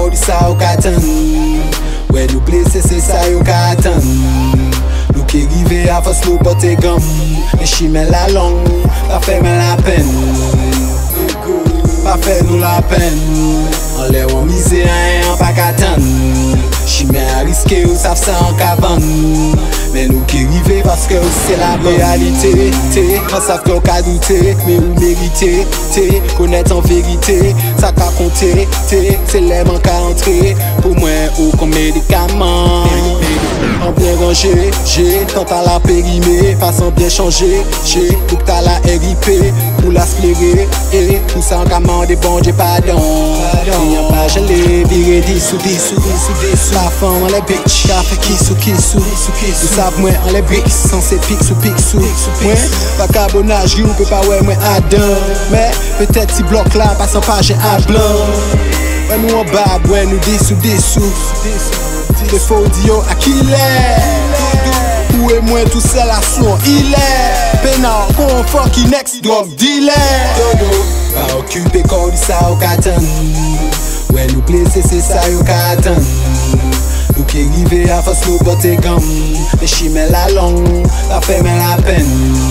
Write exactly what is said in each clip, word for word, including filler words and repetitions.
kou di sa ou ka tan. Wè nou blese se sa yo ka atan. Nou ki rive a fos nou pote gam. E chimè la long, pa fè men la pen. Pa fè nou la pen. An lè ou mize an an pa katan. Chimè a riske ou saf sa an kavan. Men nou ki rive paske ou se la realite. Te, an saf ki ou ka doute. Men ou merite, te, konet an verite. Sa ka konte, te, se lèman ka entre. Pou mwen ou kon medikaman. An bien rangé, j'ai tant à la périmée, façon bien changé, j'ai tout à la R I P, pour la spléré, et tout ça en commande des bon Dieu pardon. Y'a pas gelé, viré dissous, dissous, dissous, dissous. La femme en les bitch, qu'a fait kissou, kissou, kissou. Vous savez moi en les bricks, sans ces pics ou pics sous. Moi, pas carbonage, you peut pas ouais moi adam. Mais peut-être si bloc là, passant pas j'ai à blanc. Ouais nous en bas, ouais nous dissous, dissous. Te faux dio à qui l'est. Ou et moi tout seul à son il est. Pénal, con fucking next drug dealer. Dodo, pas occupé quand di sa ou ka tan. Ouais nous blesse c'est ça yo ka tan. Nous qui rive à fos nous pote gam. E chimè la long, pa fè men la pen.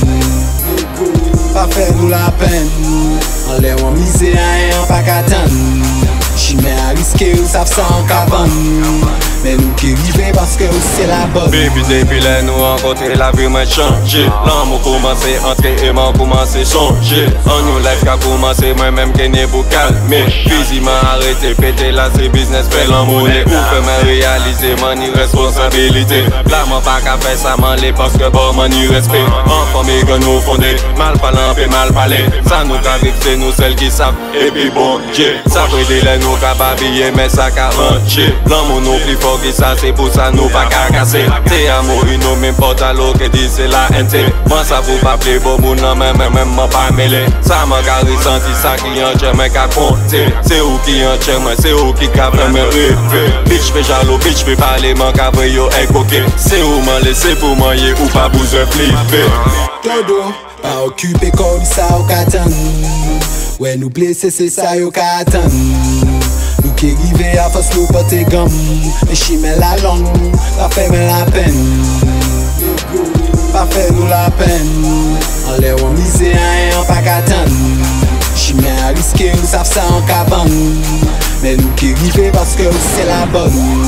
Pa fè nou la pen. An lè ou mize an an pa katan. Chimè a riske ou saf sa an kavan. Men nou ki rive paske ou se la bonne. Baby depi lè nou renkontre la vie mwen chanje. Lan mou komanse entre e man komanse sonje. An nou life ka komanse mwen menm kenye pou kalme. Fizi man arete pete la se business pe lan moune. Ou fe men realize mani responsabilite. La man pa ka fe sa man le paske bon mani respect. An fome gen nou fonde, mal palan pe mal pale. Sa nou ka viv se nou sel ki sap e pi bon je. Sa prede lè nou ka babye men sa ka ranche. Lan mou nou pli fort qui ça c'est pour ça nous pas qu'à casser. T'es amour une même porte à l'eau que dit c'est la N T. Moi ça vous pas plaît bon moun non même même m'a pas mêlé. Ça m'a qu'à ressenti ça qui en tient mais qu'à compter. C'est où qui en tient moi c'est où qui qu'a vraiment rêvé. Bitch fait jaloux bitch fait parler man qu'à vrai yo incoqué. C'est où m'en laisser pour manger ou pas besoin flipper. Dodo, pas occupé quand di sa ou ka tan. Ouais nous blesse c'est ça yo ka tan. Nou ki rive a fos nou pote gam. E chimè la long, pa fè men la pen. Pa fè nou la pen. An lè ou mize an an pa katan. Chimè a riske ou saf sa an kavan. Men nou ki rive paske ou se la bonne.